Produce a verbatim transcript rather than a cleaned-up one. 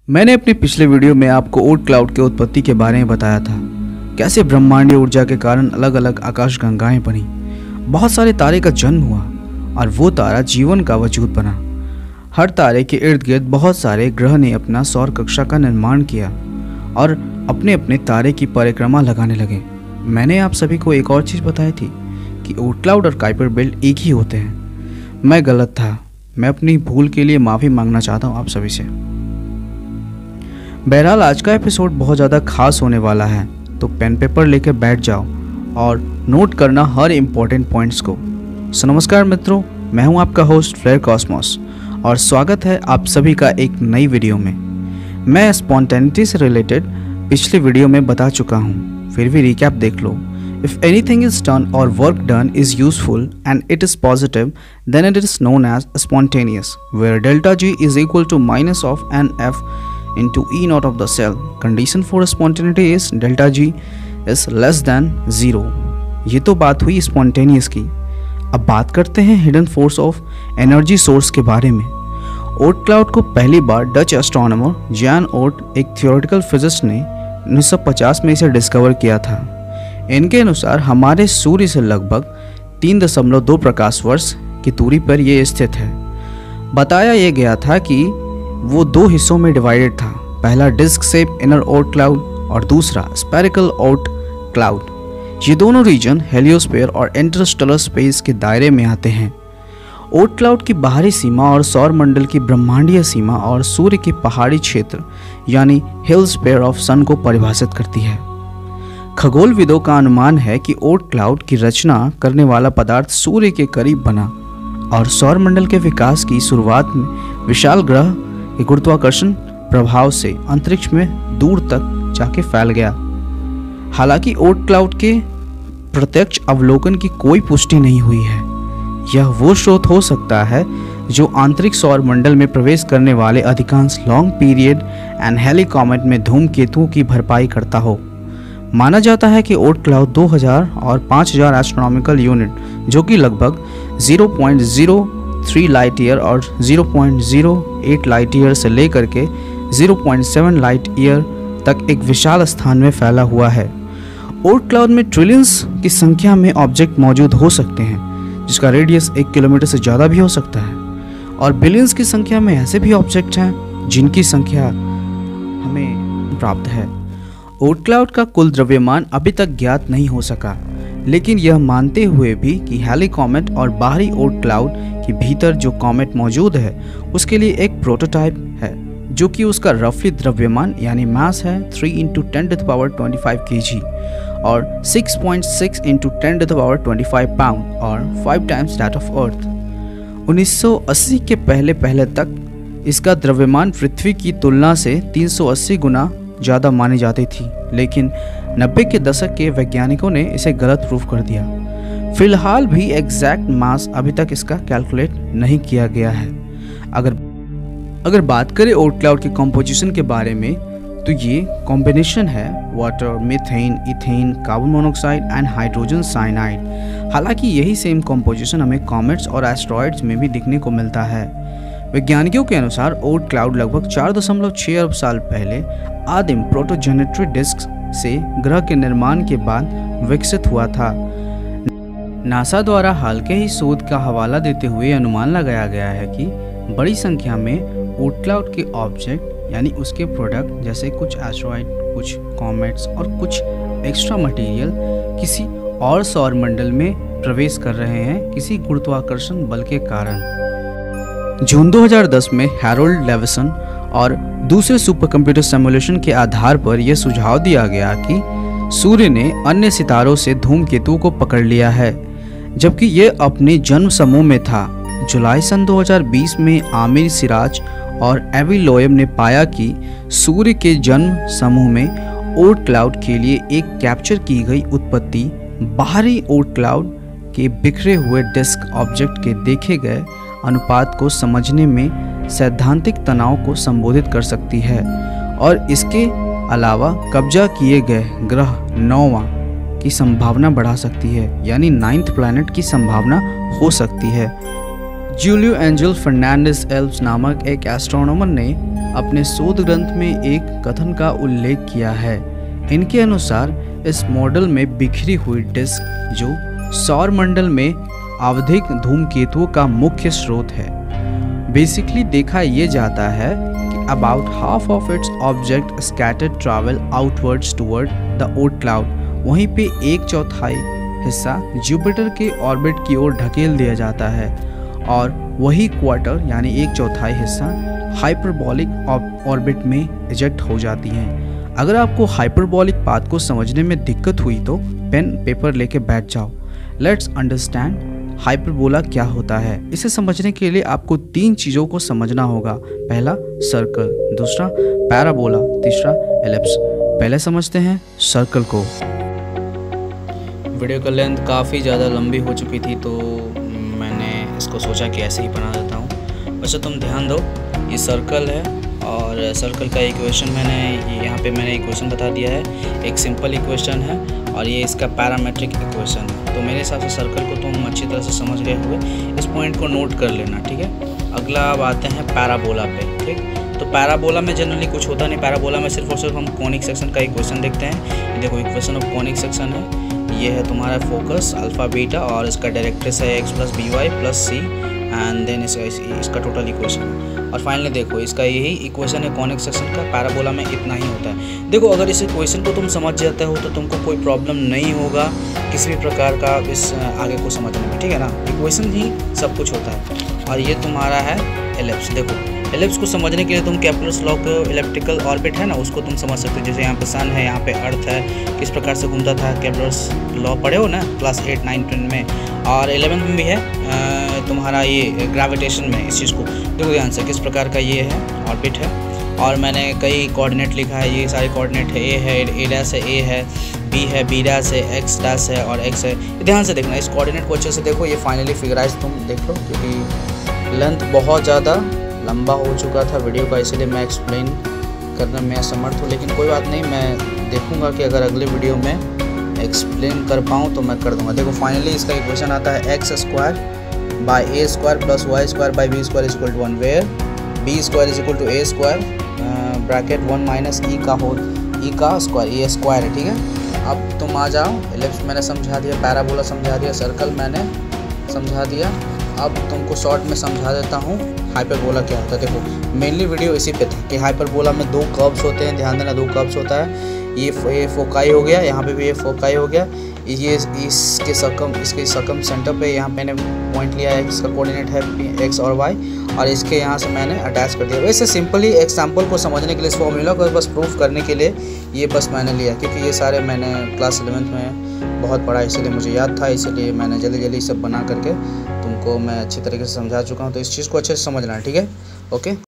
मैंने अपने पिछले वीडियो में आपको ओर्ट क्लाउड के उत्पत्ति के बारे में बताया था, कैसे ब्रह्मांडीय ऊर्जा के कारण अलग अलग आकाशगंगाएं बनी, बहुत सारे तारे का जन्म हुआ और वो तारा जीवन का वजूद बना। हर तारे के इर्द गिर्द बहुत सारे ग्रह ने अपना सौर कक्षा का निर्माण किया और अपने अपने तारे की परिक्रमा लगाने लगे। मैंने आप सभी को एक और चीज़ बताई थी कि ओर्ट क्लाउड और कुइपर बेल्ट एक ही होते हैं। मैं गलत था। मैं अपनी भूल के लिए माफ़ी मांगना चाहता हूँ आप सभी से। बहरहाल आज का एपिसोड बहुत ज़्यादा खास होने वाला है, तो पेन पेपर लेकर बैठ जाओ और नोट करना हर इम्पोर्टेंट पॉइंट्स को। सो नमस्कार मित्रों, मैं हूं आपका होस्ट फ्लेयर कॉस्मोस और स्वागत है आप सभी का एक नई वीडियो में। मैं स्पॉन्टेनिटी से रिलेटेड पिछले वीडियो में बता चुका हूं, फिर भी रिकैप देख लो। If anything is done or work done is useful and it is positive, then it is known as spontaneous, where delta G is equal to minus of N F into E naught of the cell. Condition for spontaneity is delta G is less than zero. ये तो बात हुई spontaneous की। अब बात करते हैं hidden force of energy source के बारे में। ओर्ट क्लाउड को पहली बार डच एस्ट्रोनॉमर जैन ओर्ट, एक थियोरेटिकल फिजिस्ट, ने उन्नीस सौ पचास में इसे डिस्कवर किया था। इनके अनुसार हमारे सूर्य से लगभग तीन दशमलव दो प्रकाश वर्ष की दूरी पर यह स्थित है। बताया यह गया था कि वो दो हिस्सों में डिवाइडेड था, पहला disc shape inner Oort cloud और दूसरा स्फेरिकल ओर्ट क्लाउड। ये दोनों रीजन हेलियोस्फीयर और इंटरस्टेलर स्पेस के दायरे में आते हैं। ओर्ट क्लाउड की बाहरी सीमा और सौर मंडल की ब्रह्मांडीय सीमा और सूर्य के पहाड़ी क्षेत्र यानी हिल स्फीयर ऑफ सन को परिभाषित करती है। खगोलविदों का अनुमान है कि ओर्ट क्लाउड की रचना करने वाला पदार्थ सूर्य के करीब बना और सौर मंडल के विकास की शुरुआत में विशाल ग्रह के गुरुत्वाकर्षण प्रभाव से अंतरिक्ष में दूर तक जाके फैल गया। हालांकि ओर्ट क्लाउड के प्रत्यक्ष अवलोकन की कोई पुष्टि नहीं हुई है। यह वो स्रोत हो सकता है जो आंतरिक सौर मंडल में प्रवेश करने वाले अधिकांश लॉन्ग पीरियड एनहेलिक कॉमेट में धूमकेतुओं की भरपाई करता हो। माना जाता है कि ओर्ट क्लाउड दो हज़ार और पाँच हज़ार एस्ट्रोनॉमिकल यूनिट, जो कि लगभग zero point zero three light year और zero point zero eight light year से लेकर के zero point seven light year तक एक विशाल स्थान में फैला हुआ है। ओर्ट क्लाउड में ट्रिलियंस की संख्या में ऑब्जेक्ट मौजूद हो सकते हैं, जिसका रेडियस एक किलोमीटर से ज़्यादा भी हो सकता है, और बिलियंस की संख्या में ऐसे भी ऑब्जेक्ट हैं जिनकी संख्या हमें प्राप्त है। ओर्ट क्लाउड का कुल द्रव्यमान अभी तक ज्ञात नहीं हो सका, लेकिन यह मानते हुए भी कि हैली कॉमेट और बाहरी ओर्ट क्लाउड के भीतर जो कॉमेट मौजूद है उसके लिए एक प्रोटोटाइप है, जो कि उसका रफली द्रव्यमान यानी मास है three into ten to the power twenty five K G और six point six into ten to the power twenty five pound और five times that of Earth. उन्नीस सौ अस्सी के पहले पहले तक इसका द्रव्यमान पृथ्वी की तुलना से तीन सौ अस्सी गुना ज़्यादा मानी जाती थी, लेकिन नब्बे के दशक के वैज्ञानिकों ने इसे गलत प्रूफ कर दिया। फिलहाल भी एग्जैक्ट मास अभी तक इसका कैलकुलेट नहीं किया गया है। अगर अगर बात करें ओर्ट क्लाउड के कॉम्पोजिशन के बारे में, तो ये कॉम्बिनेशन है water, methane, ethane, carbon monoxide and hydrogen cyanide. हालांकि यही सेम कॉम्पोजिशन हमें कॉमेट्स और एस्ट्रॉइड्स में भी दिखने को मिलता है। वैज्ञानिकों के अनुसार ओर्ट क्लाउड लगभग चार दशमलव छः अरब साल पहले आदिम प्रोटोजेनेटरी डिस्क से ग्रह के निर्माण के बाद विकसित हुआ था। नासा द्वारा हाल के ही शोध का हवाला देते हुए अनुमान लगाया गया है कि बड़ी संख्या में ओर्ट क्लाउड के ऑब्जेक्ट यानी उसके प्रोडक्ट जैसे कुछ एस्ट्रॉइड, कुछ कॉमेट्स और कुछ एक्स्ट्रा मटेरियल किसी और सौर मंडल में प्रवेश कर रहे हैं किसी गुरुत्वाकर्षण बल के कारण। जून दो हज़ार दस में हैरोल्ड लेविसन और दूसरे सुपर कंप्यूटर सिमुलेशन के आधार पर यह सुझाव दिया गया कि सूर्य ने अन्य सितारों से धूमकेतुओं को पकड़ लिया है, जबकि यह अपने जन्म समूह में था। जुलाई सन दो हज़ार बीस में आमिर सिराज और एवी लोएब ने पाया कि सूर्य के जन्म समूह में ओर्ट क्लाउड के लिए एक कैप्चर की गई उत्पत्ति बाहरी ओर्ट क्लाउड के बिखरे हुए डिस्क ऑब्जेक्ट के देखे गए अनुपात को समझने में सैद्धांतिक तनाव को संबोधित कर सकती है, और इसके अलावा कब्जा किए गए ग्रह नौवां की संभावना बढ़ा सकती है, यानी नाइन्थ प्लैनेट की संभावना हो सकती है। जूलियो एंजल फर्नांडिस एल्व्स नामक एक एस्ट्रोनॉमर ने अपने शोध ग्रंथ में एक कथन का उल्लेख किया है। इनके अनुसार इस मॉडल में बिखरी हुई डिस्क जो सौर मंडल में आवधिक धूमकेतुओं का मुख्य स्रोत है। बेसिकली देखा यह जाता है कि about half of its object scattered travel outwards toward the Oort cloud, वहीं पे एक चौथाई हिस्सा जुपिटर के ऑर्बिट की ओर ढकेल दिया जाता है और वही क्वार्टर यानी एक चौथाई हिस्सा हाइपरबोलिक ऑर्बिट में इजेक्ट हो जाती हैं। अगर आपको हाइपरबोलिक पाथ को समझने में दिक्कत हुई तो पेन पेपर लेके बैठ जाओ। लेट्स अंडरस्टैंड हाइपरबोला क्या होता है। इसे समझने के लिए आपको तीन चीज़ों को समझना होगा। पहला सर्कल, दूसरा पैराबोला, तीसरा एलिप्स। पहले समझते हैं सर्कल को। वीडियो का लेंथ काफ़ी ज़्यादा लंबी हो चुकी थी तो मैंने इसको सोचा कि ऐसे ही बना देता हूँ। वैसे तुम ध्यान दो, ये सर्कल है और सर्कल का इक्वेशन मैंने यहाँ पे मैंने इक्वेशन बता दिया है। एक सिंपल इक्वेशन है और ये इसका पैरामेट्रिक इक्वेशन है। तो मेरे हिसाब से सर्कल को तुम अच्छी तरह से समझ गए हुए, इस पॉइंट को नोट कर लेना, ठीक है। अगला अब आते हैं पैराबोला पे, ठीक। तो पैराबोला में जनरली कुछ होता नहीं। पैराबोला में सिर्फ और सिर्फ हम कोनिक सेक्शन का इक्वेशन देखते हैं। देखो इक्वेशन ऑफ कोनिक सेक्शन है, ये है तुम्हारा फोकस अल्फा बीटा और इसका डायरेक्ट्रिक्स है X plus B Y plus C and then इसका इसका टोटल इक्वेशन। और फाइनली देखो इसका यही इक्वेशन है कॉनिक सेक्शन का। पैराबोला में इतना ही होता है। देखो अगर इस इक्वेशन को तुम समझ जाते हो तो तुमको कोई प्रॉब्लम नहीं होगा किसी भी प्रकार का इस आगे को समझने में, ठीक है ना। इक्वेशन ही सब कुछ होता है। और ये तुम्हारा है एलिप्स। देखो एलिप्स को समझने के लिए तुम केपलर्स लॉ का इलेप्टिकल ऑर्बिट है ना, उसको तुम समझ सकते हो। जैसे यहाँ पे सन है, यहाँ पे अर्थ है, किस प्रकार से घूमता था। केपलर्स लॉ पढ़े हो ना क्लास एट नाइन टेन में, और इलेवेंथ में भी है तुम्हारा ये ग्रेविटेशन में। इस चीज़ को देखो ध्यान से, किस प्रकार का ये है ऑर्बिट है। और मैंने कई कोऑर्डिनेट लिखा है, ये सारे कोऑर्डिनेट है। ए है, ए डैश है, ए है, बी है, बी डैश है, एक्स डैश है और एक्स है। ध्यान से देखना, इस कोऑर्डिनेट को अच्छे से देखो। ये फाइनली फिगराइज तुम देख लो, क्योंकि लेंथ बहुत ज़्यादा लंबा हो चुका था वीडियो का, इसलिए मैं एक्सप्लेन करने में असमर्थ हूँ। लेकिन कोई बात नहीं, मैं देखूँगा कि अगर अगले वीडियो में एक्सप्लेन कर पाऊँ तो मैं कर दूँगा। देखो फाइनली इसका इक्वेशन आता है X square by A square plus Y square by B square is equal to one, where B square is equal to A square bracket one minus E का होल ई का स्क्वायर, ये square है, ठीक है। अब तुम आ जाओ, एलिप्स मैंने समझा दिया, पैराबोला समझा दिया, सर्कल मैंने समझा दिया। अब तुमको शॉर्ट में समझा देता हूँ हाइपरबोला क्या होता है। देखो मेनली वीडियो इसी पे था कि हाइपरबोला में दो कर्व्स होते हैं। ध्यान देना, दो कर्व्स होता है। ये ये फोकाई हो गया, यहाँ पे भी ये फोकाई हो गया। ये इसके सकम इसके सकम सेंटर पे यहाँ मैंने पॉइंट लिया है, इसका कोऑर्डिनेट है एक्स और वाई, और इसके यहाँ से मैंने अटैच कर दिया। वैसे सिंपली एग्जाम्पल को समझने के लिए, इस फॉर्मूला को बस प्रूफ करने के लिए ये बस मैंने लिया, क्योंकि ये सारे मैंने क्लास इलेवेंथ में बहुत पढ़ा, इसीलिए मुझे याद था। इसीलिए मैंने जल्दी जल्दी सब बना करके तुमको मैं अच्छी तरीके से समझा चुका हूँ। तो इस चीज़ को अच्छे से समझना है, ठीक है। ओके।